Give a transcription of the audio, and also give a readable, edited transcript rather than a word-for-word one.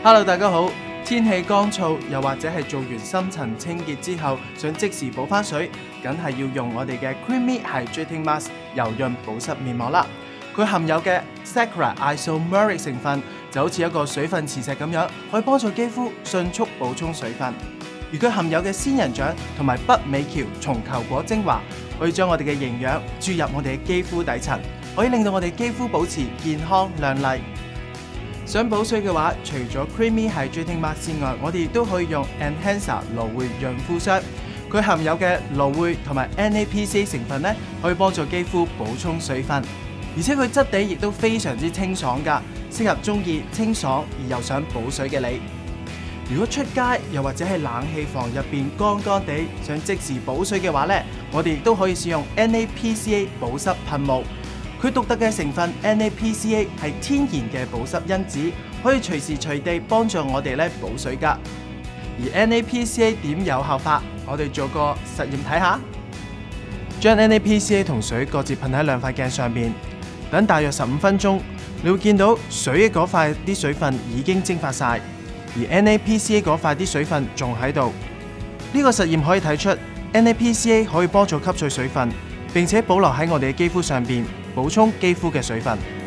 Hello， 大家好。天氣乾燥，又或者係做完深層清潔之後，想即時補翻水，梗係要用我哋嘅 Creamy Hydrating Mask 柔潤保濕面膜啦。佢含有嘅 Saccharoid Isomeric 成分就好似一個水分磁石咁樣，可以幫助肌膚迅速補充水分。而佢含有嘅仙人掌同埋北美橋松球果精華，可以將我哋嘅營養注入我哋嘅肌膚底層，可以令到我哋肌膚保持健康亮麗。想補水嘅話，除咗 Creamy Hydrating Mask 之外，我哋亦都可以用 Enhancer 蘆薈潤膚霜。佢含有嘅蘆薈同埋 NAPCA 成分咧，可以幫助肌膚補充水分，而且佢質地亦都非常之清爽㗎，適合中意清爽而又想補水嘅你。如果出街又或者喺冷氣房入邊乾乾地，想即時補水嘅話咧，我哋亦都可以使用 NAPCA 保濕噴霧。佢獨特嘅成分 NAPCA 係天然嘅保濕因子，可以隨時隨地幫助我哋補水㗎。而 NAPCA 點有效法？我哋做個實驗睇下。將 NAPCA 同水各自噴喺兩塊鏡上面，等大約15分鐘，你會見到水嘅嗰塊啲水分已經蒸發晒，而 NAPCA 嗰塊啲水分仲喺度。呢個實驗可以睇出 NAPCA 可以幫助吸取水分，並且保留喺我哋嘅肌膚上邊，補充肌膚嘅水分。